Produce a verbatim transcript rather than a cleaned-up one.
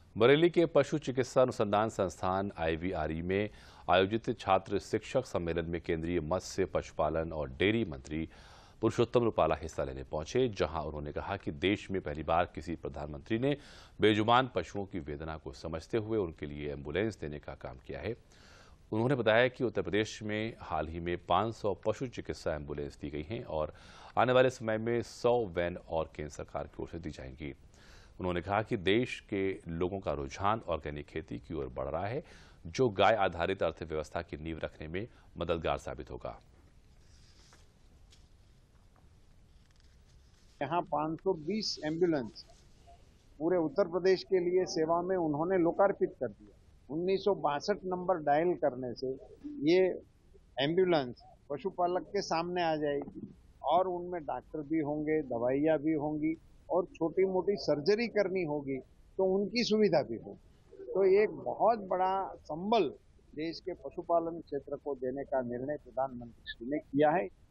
बरेली के पशु चिकित्सा अनुसंधान संस्थान आईवीआरई में आयोजित छात्र शिक्षक सम्मेलन में केंद्रीय मत्स्य पशुपालन और डेयरी मंत्री पुरुषोत्तम रुपाला हिस्सा लेने पहुंचे, जहां उन्होंने कहा कि देश में पहली बार किसी प्रधानमंत्री ने बेजुबान पशुओं की वेदना को समझते हुए उनके लिए एम्बुलेंस देने का काम किया है। उन्होंने बताया कि उत्तर प्रदेश में हाल ही में पाँच सौ पशु चिकित्सा एम्बुलेंस दी गई हैं और आने वाले समय में सौ वैन और केंद्र सरकार की ओर से दी जाएंगी। उन्होंने कहा कि देश के लोगों का रुझान ऑर्गेनिक खेती की ओर बढ़ रहा है, जो गाय आधारित अर्थव्यवस्था की नींव रखने में मददगार साबित होगा। यहाँ पाँच सौ बीस एम्बुलेंस पूरे उत्तर प्रदेश के लिए सेवा में उन्होंने लोकार्पित कर दिया। उन्नीस सौ बासठ नंबर डायल करने से ये एम्बुलेंस पशुपालक के सामने आ जाएगी और उनमें डॉक्टर भी होंगे, दवाइयाँ भी होंगी और छोटी मोटी सर्जरी करनी होगी तो उनकी सुविधा भी होगी। तो एक बहुत बड़ा संबल देश के पशुपालन क्षेत्र को देने का निर्णय प्रधानमंत्री श्री ने किया है।